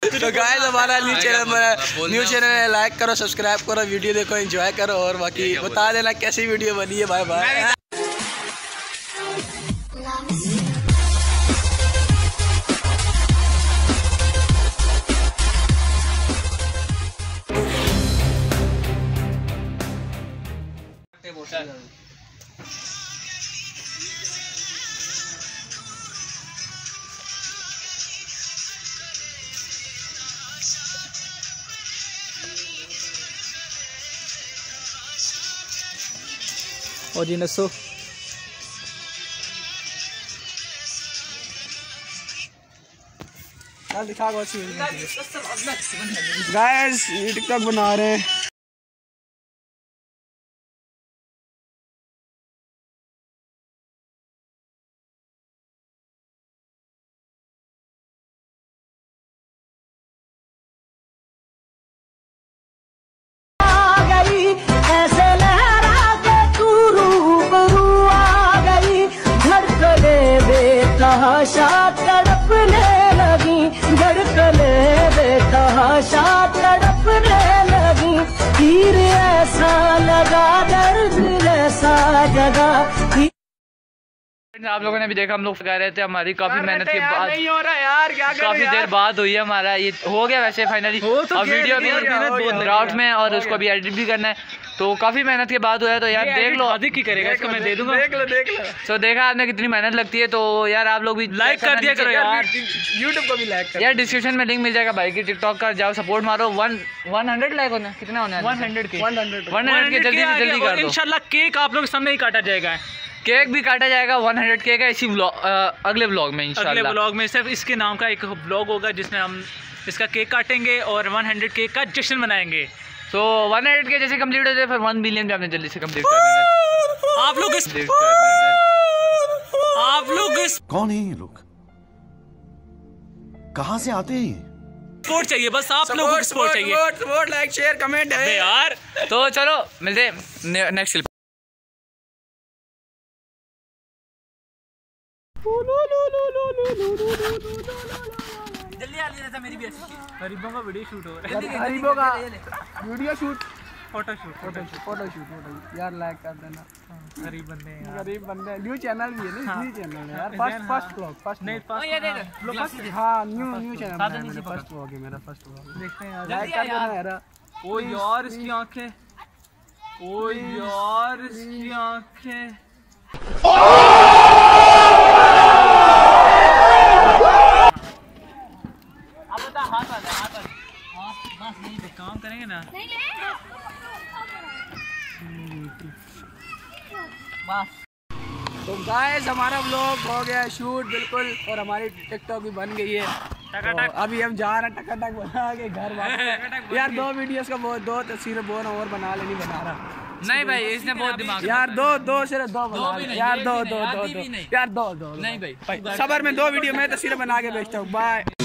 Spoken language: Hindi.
तो गाइस हमारा न्यू चैनल है, लाइक करो, सब्सक्राइब करो, वीडियो देखो, एंजॉय करो और बाकी बता देना कैसी वीडियो बनी है। Bye bye. और जी नसो दिखा गाइस ये टिकटॉक बना रहे हैं। तड़पने लगी धड़कने बेतहाशा तड़पने लगी, तीर ऐसा लगा दर्द ऐसा जगा। आप लोगों ने भी देखा, हम लोग कह रहे थे हमारी काफी मेहनत के बाद नहीं हो रहा यार, क्या काफी देर बाद हुई है, हमारा ये हो गया वैसे फाइनली। अब वीडियो भी ड्राफ्ट में और उसको भी एडिट भी करना है, तो काफी मेहनत के बाद हुआ है। तो यार देख लो, अधिक ही करेगा इसको मैं दे दूंगा। देख लो तो देखा आपने कितनी मेहनत लगती है। तो यार आप लोग भी लाइक कर दिया करो यार, यूट्यूब को भी लाइक करो यार। डिस्क्रिप्शन में लिंक मिल जाएगा भाई की टिकटॉक का, जाओ सपोर्ट मारो। 100 लाइक होना कितना होना है? 100 के जल्दी से जल्दी कर दो। इंशाल्लाह केक आप लोग सामने ही काटा जाएगा, केक भी काटा जाएगा 100 के का इसी अगले व्लॉग में इंशाल्लाह। अगले व्लॉग में सिर्फ इसके नाम का एक व्लॉग होगा जिसमें हम इसका केक काटेंगे और 100 केक का जश्न मनाएंगे। तो 100 के जैसे कंप्लीट हो जाए फिर 1 बिलियन भी आपने जल्दी से कंप्लीट कर देना। आप लोग कौन है ये लोग, कहाँ से आते हैं? सपोर्ट चाहिए बस, आप लोगों को सपोर्ट चाहिए। सपोर्ट लाइक शेयर कमेंट है यार। तो चलो मिलते हैं नेक्स्ट क्लिप। जल्दी आ लिया था मेरी भी हरीबों का वीडियो शूट हो रहा है। हरीबों का वीडियो शूट, फोटो शूट यार लाइक कर देना। गरीब बंदे न्यू चैनल भी है ना, न्यू चैनल है यार। फर्स्ट व्लॉग हाँ न्यू चैनल है, फर्स्ट व्लॉग है मेरा, फर्स्ट व्लॉग देखते हैं यार, लाइक कर देना यार। ओ यार इसकी आंखें, ओ यार इसकी आंखें। काम करेंगे ना बस। तो गाइस हमारा व्लॉग हो गया शूट बिल्कुल, और हमारी टिकटॉक भी बन गई है। तो अभी हम जा रहे हैं टकाटक बना के घर वापस। यार 2 वीडियोस का 2 तस्वीरें बोल और बना लेनी, बना रहा नहीं भाई, इसने बहुत दिमाग यार। दो सिर्फ 2 बना यार, 2 यार 2 नहीं भाई, सबर में 2 वीडियो में तस्वीरें बना के भेजता हूँ। बाय।